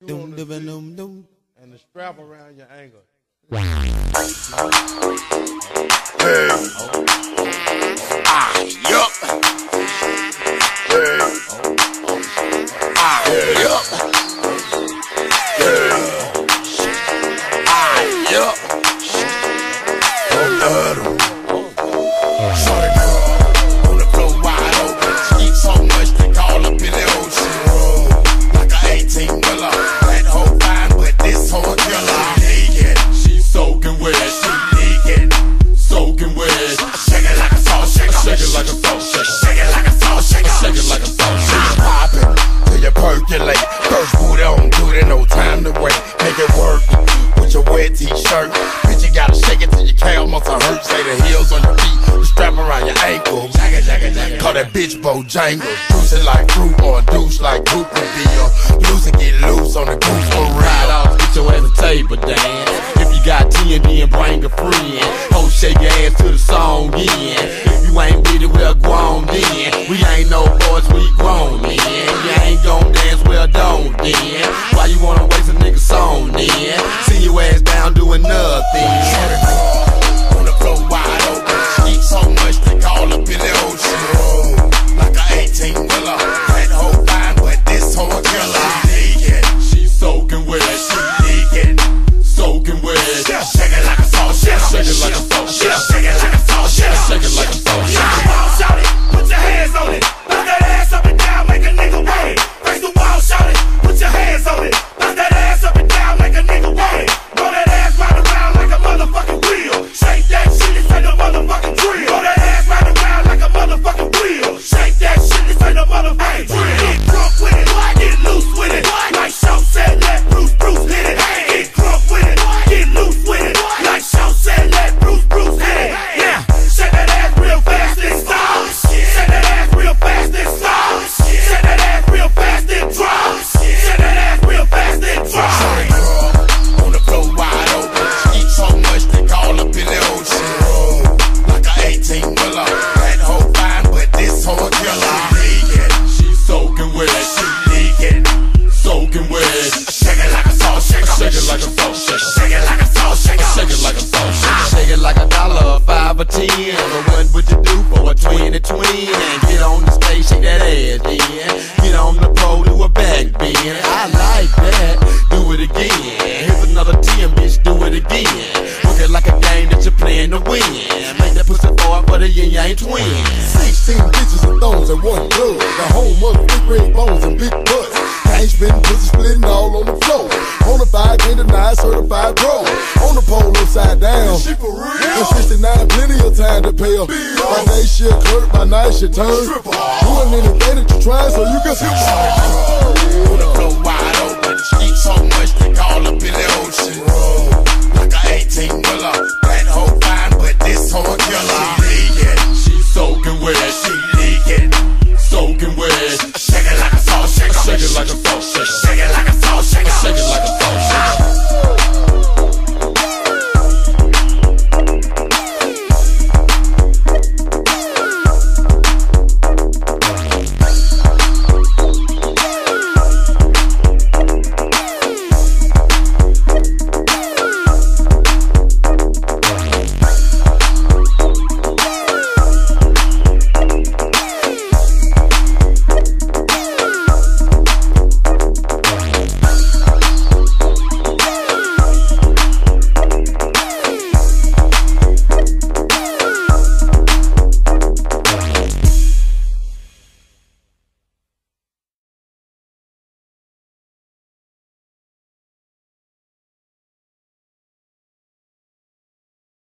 on the beat and the strap around your ankle. Hey. Yup. Hey. Yup. Hey. Yup. Shorty girl on the floor wide open. She eat so much they call up in the ocean. Like a 18-wheeler. That hoe fine, but this hoe a killer. Naked, she soaking wet. She naked, soaking wet. Shake it like a salt shaker. Shake it like a salt shaker. Shake it like a salt shaker. Shake it like a salt shaker. Poppin' till you percolate. First booty on duty, no time to wait. Make it work with your wet t-shirt. Bitch, you gotta shake it till your calf muscle hurt. Say the heels on your feet, the strap around your ankle. Call that bitch Bojangles. Juice it like fruit or a douche like Goop would be. Loose and get loose on the goose for real. Ride off, get your ass a table dance. If you got TND and bring a friend. Ho, shake your ass to the song in. If you ain't with it, we're grown then. We ain't no boys, we grown then. You ain't gon' dance, well don't then. Why you wanna waste a nigga song then? See your ass down doing nothing. Shorty girl on the floor wide open. She eat so much they call up in the ocean. Like a 18-wheeler. That hoe fine, but this hoe a killer. Naked, She soaking wet. she naked, Soaking wet. shake it like a salt shaker. Shake it like a salt shaker. Shake it like a salt shaker. Shake it like a salt shaker. Shout it, put your hands on it. Knock that ass up and down, make a nigga wait. Face the wall, shout it, put your hands on it. Knock that ass up and down, make a nigga wait. Roll that ass round around like a motherfucking wheel. Shake that shit, this ain't no motherfucking drill. Roll that ass round around like a motherfucking wheel. Shake that shit, this ain't no motherfucking drill. Get drunk with it, get loose with it. Like Show said, let Bruce hit it. Get drunk with it, get loose with it. Like Show said, let Bruce hit it. Yeah, shake that ass real fast and stop. Shake that ass real fast and stop. Shake that ass real fast and drop. Shake that ass real fast and drop. Shorty girl on the floor wide open. She eat so much they call up in the ocean. Like a 18-wheeler. That hoe fine, but this hoe a killer. Naked, She soaking wet. she naked. Soaking wet. Shake it like a salt shaker. Shake it like a salt shaker. Shake it like a salt shaker. Shake it like a salt shaker. Shake it like $1, $5 or $10. But what would you do for a 20 twin? And get on the stage, shake that ass then. Get on the pole, do a back bend. I like that. Do it again. Here's another 10, bitch. Do it again. Look it like a game that you're playing to win. Make that pussy forward for the yin yang twins. 16 bitches and thongs and one blood. The home of big red bones and big butts. Cash spitting, pussy splitting all on the floor. Bonafide, can't deny, certified pro. On the pole upside down. She for real. On 69, plenty of time to pay her. By day she'll clerk, by night she'll turn. Doing anything that you try so you can see.